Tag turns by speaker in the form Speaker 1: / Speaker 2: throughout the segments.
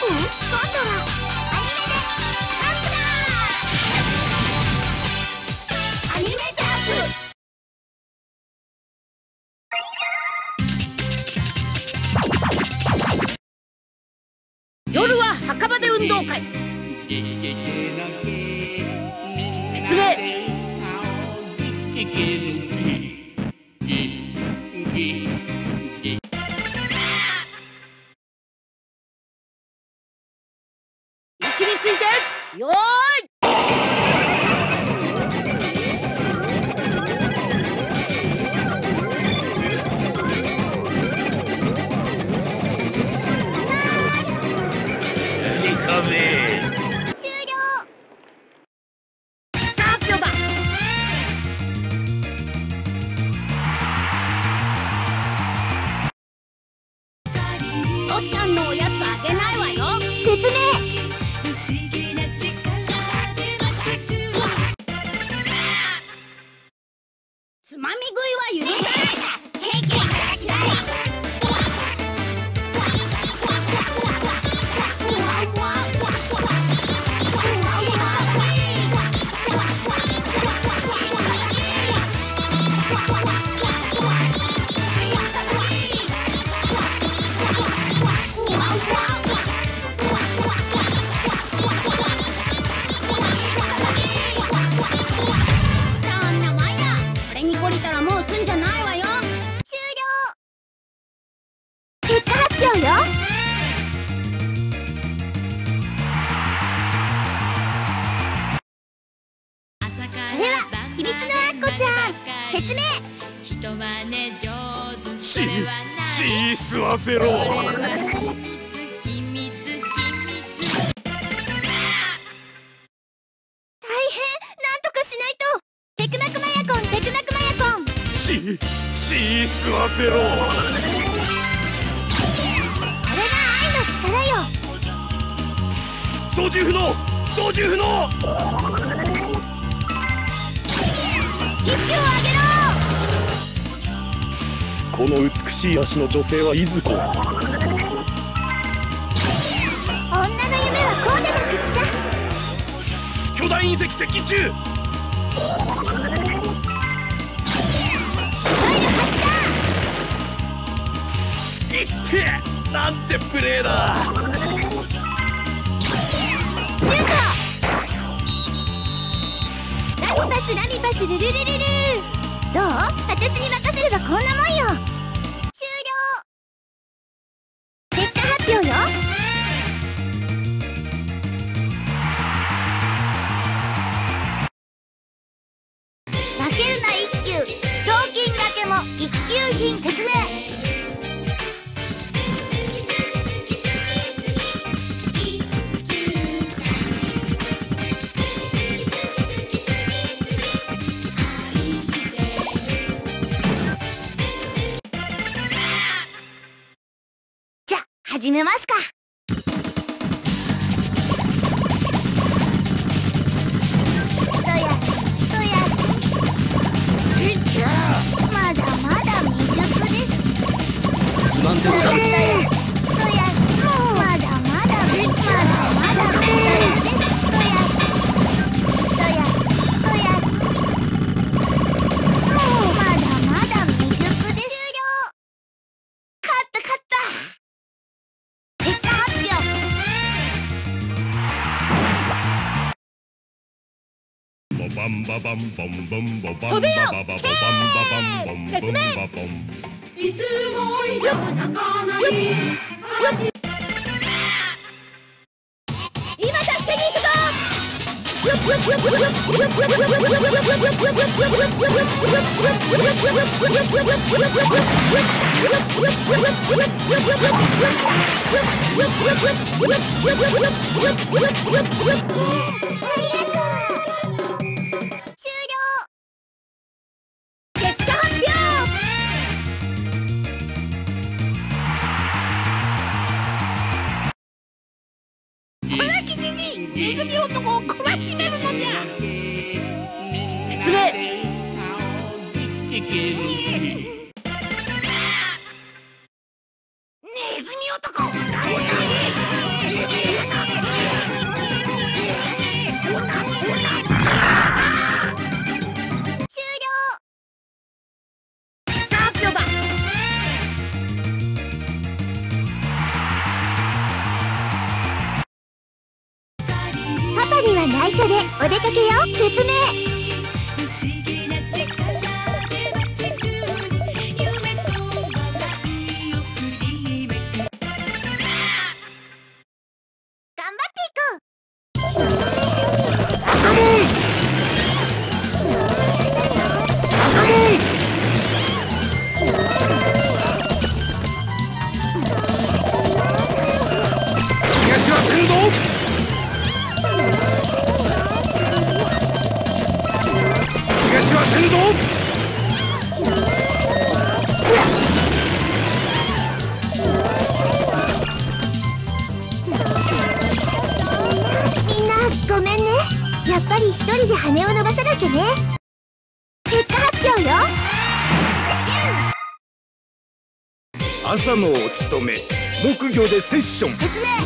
Speaker 1: アニメジャンプ。夜は墓場で運動会。説明。位置についてよーい。おっちゃんのおやつあげないわよ。説明。つまみ食いは許さない。
Speaker 2: 吸わせろ。大変、なん
Speaker 1: とかしないと。テクマクマヤコン、テクマクマヤコン。
Speaker 2: 吸わせろ。
Speaker 1: これが愛の力よ。
Speaker 2: 操縦不能、操縦不能。
Speaker 1: 機種を上げろ。
Speaker 2: この美しい足の女性はいずこ。
Speaker 1: 女の夢はこうでなくっちゃ。
Speaker 2: 巨大隕石接近中。
Speaker 1: ミサイル発射。
Speaker 2: いってなんてプレーだ。
Speaker 1: シュート。ラミパスラミパスルルルルル。どう？私に任せればこんなもんよ。終了。結果発表よ。負けるな一級。雑巾がけも一級品。説明。始めますか。まだまだ未熟です。
Speaker 2: つまんでるか。
Speaker 1: まだまだ未熟です。
Speaker 2: バンババンボンボンボバンバババボバンババンボンボンボンバボン。
Speaker 3: いつもいるは泣かない。
Speaker 1: 今助けに行くぞ。
Speaker 3: この記事にネズミ男を懲らしめるのじゃ。
Speaker 1: 説明。
Speaker 3: ネズミ男、頑張れ。
Speaker 1: でお出かけよ。説明。頑張っていこう。
Speaker 2: カモンカモン。東は先導。東は先導。
Speaker 1: みんなごめんね。やっぱり一人で羽を伸ばさなきゃね。結果発表よ。
Speaker 2: 朝のお勤め、木魚でセッション。
Speaker 1: 説明。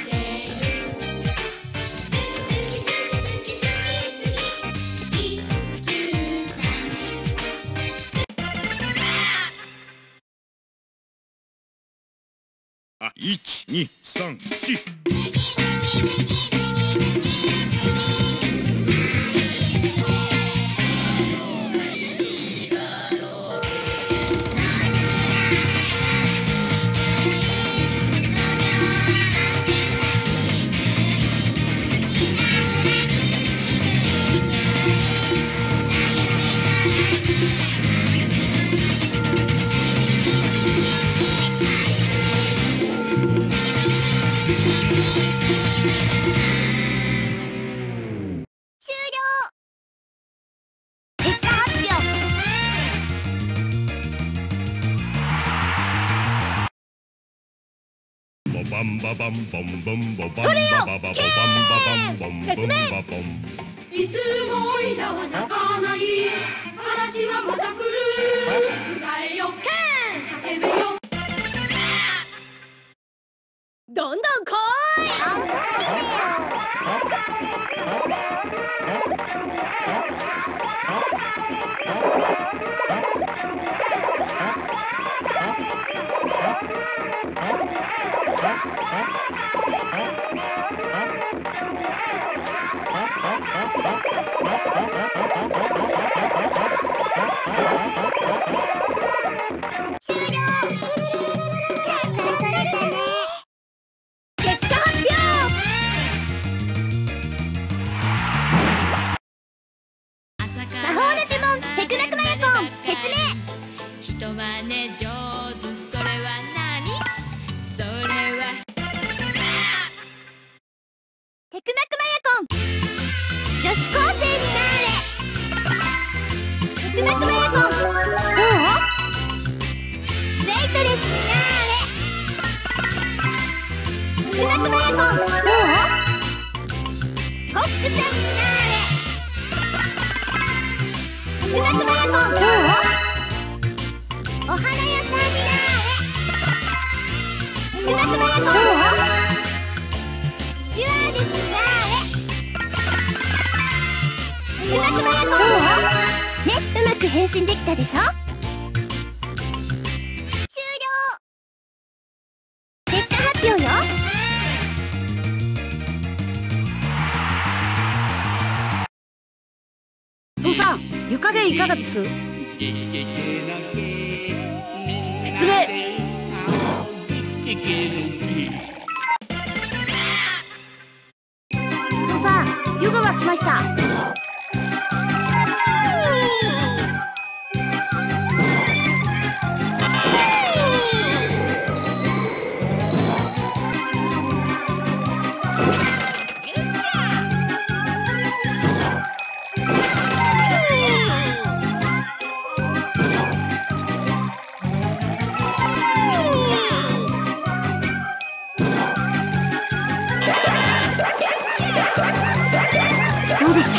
Speaker 2: あ、1、2、3、4。バンババンボンボンボバンバババボバンババンボンボンバボン。
Speaker 4: いつもおいらは泣かない。嵐はまた来る。歌えよ叫べよ。どんどん来変身できたでしょ。終了。結果発表よ。
Speaker 3: 父さん、湯加減いかがです？説明。父さん、湯が沸きました。
Speaker 1: どうでした？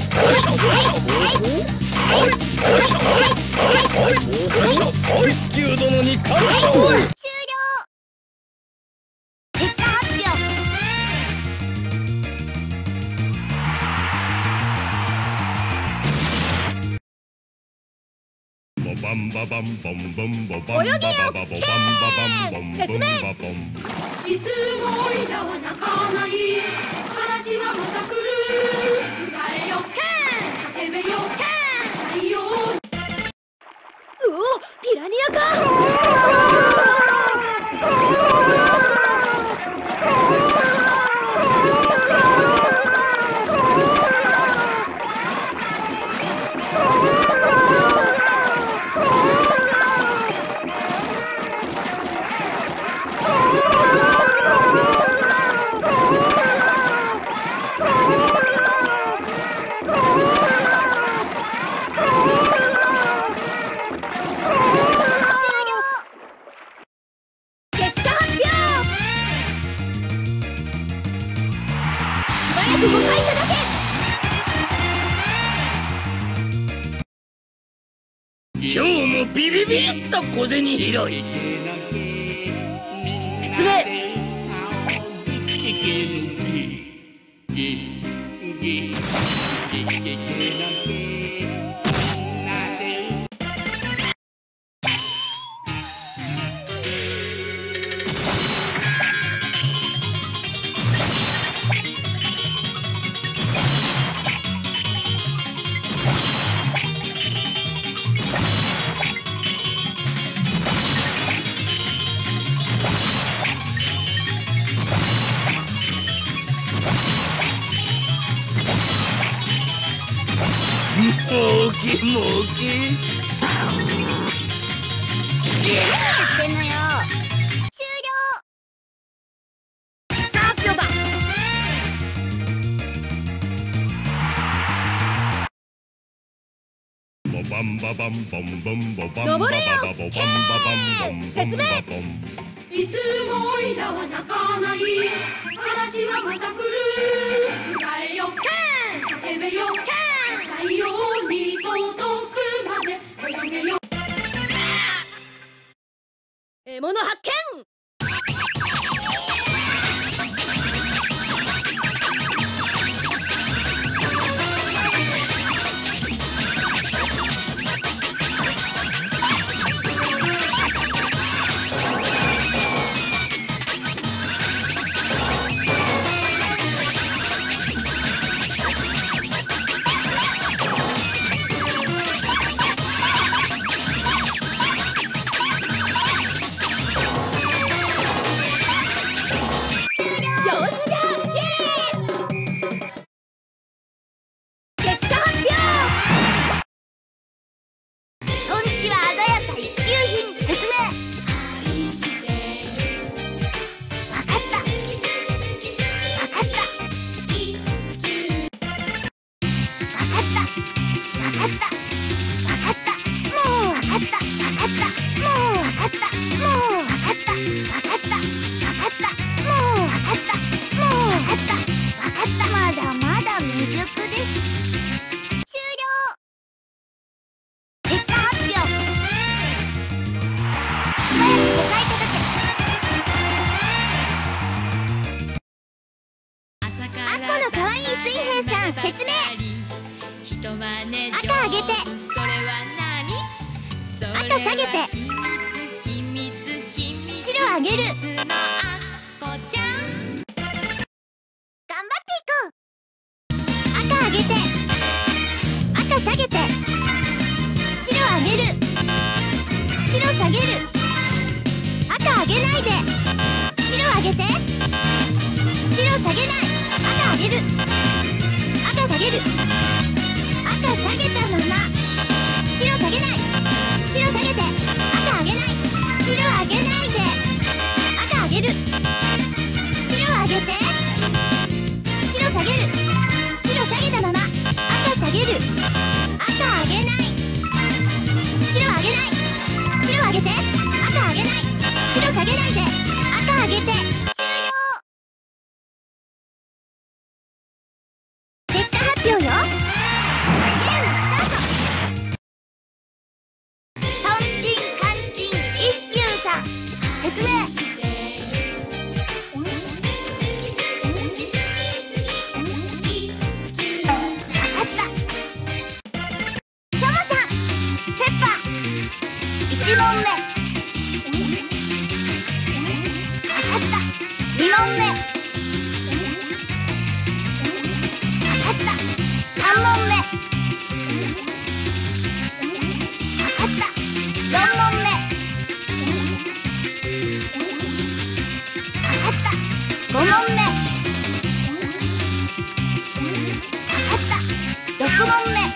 Speaker 2: 球殿に感謝。
Speaker 1: 終了。結果発表。
Speaker 2: バンババンボンボンボバンバババボバンババンボンボンボンバボン。
Speaker 4: いつもおいらは泣かない。嵐はまた来る。歌えよケン、叫べよケン、太陽。
Speaker 1: うお、ピラニアか。
Speaker 3: 今日もビビビッと小銭拾い。説明。 けもうけ。何やってんのよ。
Speaker 1: 終了。
Speaker 3: 発表だ。
Speaker 2: ボバンババンボンボンボバンバババボバンババンボンボンバボン。
Speaker 4: いつもおいらは泣かない。嵐はまた来る。歌えよケン、叫べよケン。太陽に届くまで泳げよ。
Speaker 3: 獲物発見。
Speaker 1: 説明。赤上げて、赤下げて、白上げる。頑張っていこう。赤上げて、赤下げて、白上げる。白下げる。赤上げないで、白上げて、白下げない。赤上げる。赤下げる。赤下げたまま、白下げない。白下げて、赤上げない。白上げないで、赤上げる。白上げて、白下げる。白下げたまま、赤下げる。赤上げない。白上げない。白上げて、赤上げない。白下げないで、赤上げて。結果発表よ。説明。1問目。分かった。2問目。分かった。3問目。分かった。4問目。分かった。5問目。分かった。6問目。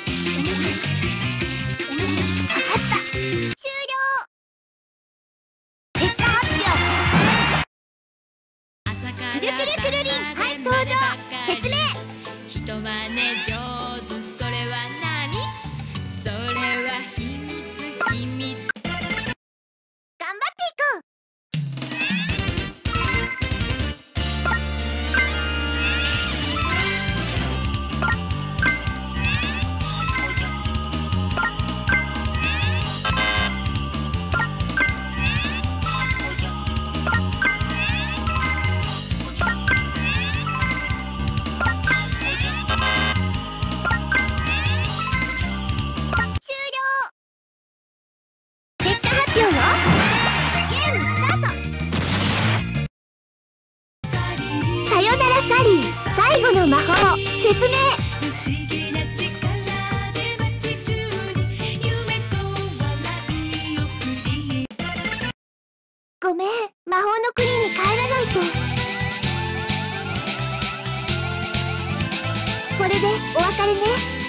Speaker 1: くるくるくるりん、はい、登場。説明。
Speaker 5: 人はね上手、それは何？それは秘密、秘密。
Speaker 1: 頑張っていこう。さよならサリー、最後の魔法。説明。ごめん、魔法の国に帰らないと。これでお別れね。